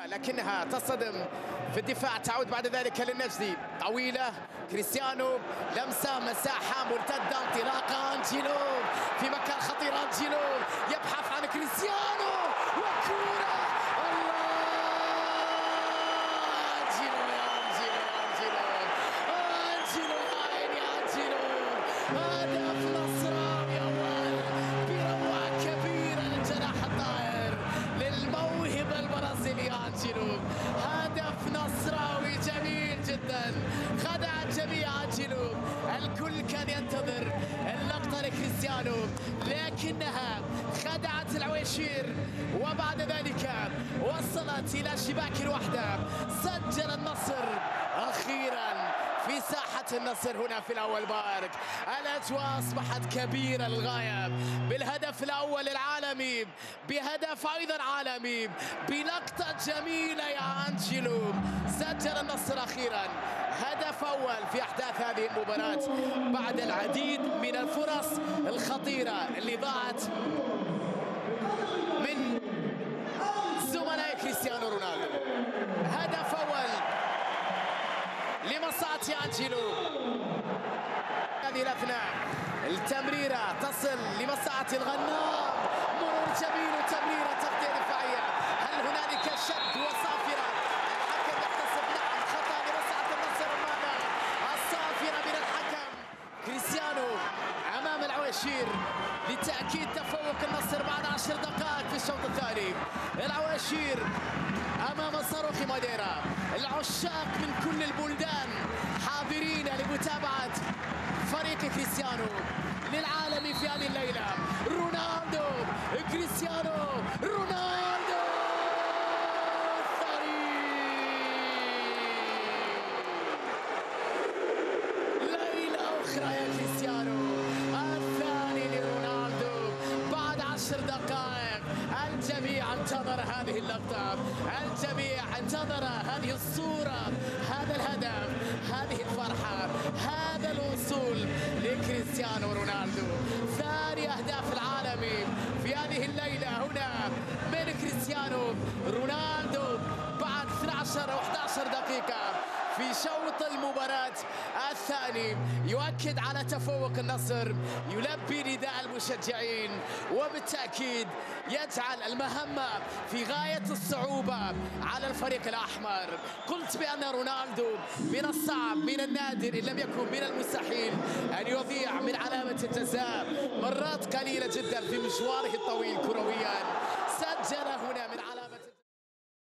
لكنها تصطدم في الدفاع، تعود بعد ذلك للنجدي، طويلة كريستيانو، لمسة مساحة مرتدة، انطلاقة أنجيلو في مكان خطير، أنجيلو يبحث عن كريستيانو وكورة، الله أنجيلو يا أنجيلو أنجيلو يا عيني أنجيلو، هدف نصراوي أول بروعة كبيرة للجناح الطائر للموهبة البرازيلي أنجيلو، هدف نصراوي جميل جدا، خدع الجميع أنجيلو، الكل كان ينتظر اللقطة لكريستيانو لكنها خدعت العويشير، وبعد ذلك وصلت إلى شباك الوحدة، سجل النصر أخيرا في ساحة النصر هنا في الأول بارك. الأجواء أصبحت كبيرة للغاية بالهدف الأول العالمي، بهدف أيضا عالمي، بلقطة جميلة يا أنجيلو، سجل النصر أخيرا هدف أول في أحداث هذه المباراة بعد العديد من الفرص الخطيرة اللي ضاعت من زملاء كريستيانو رونالدو. هدف أول لمصلحة أنجيلو. هذه الأثناء التمريرة تصل لمصلحة الغنام، مرور جميل وتمريرة تغطية دفاعية، هل هنالك شد وصافرة؟ الحكم يحتسب نعم خطأ لمصلحة النصر، ماذا الصافرة من الحكم؟ كريستيانو أمام العويشير، لتأكيد تفوق النصر بعد 10 دقائق في الشوط الثاني. العويشير أمام صاروخ ماديرا، العشاق من كل البلدان حاضرين لمتابعة فريق كريستيانو للعالم في هذه الليلة. رونالدو كريستيانو رونالدو الثاني، ليلة أخرى يا كريستيانو، الثاني لرونالدو بعد 10 دقائق. الجميع انتظر هذه اللقطة، الجميع انتظر هذه الصورة، هذا الهدف، هذه الفرحة، هذا الوصول لكريستيانو رونالدو. ثاني أهداف العالمي في هذه الليلة هنا من كريستيانو رونالدو بعد 12 أو 11 دقيقة في شوط المباراة الثاني، يؤكد على تفوق النصر، يلبي نداء المشجعين، وبالتأكيد يجعل المهمة في غاية الصعوبة على الفريق الأحمر. قلت بأن رونالدو من الصعب، من النادر إن لم يكن من المستحيل أن يضيع من علامة الجزاء مرات قليلة جدا في مشواره الطويل كرويا. سجل هنا من علامة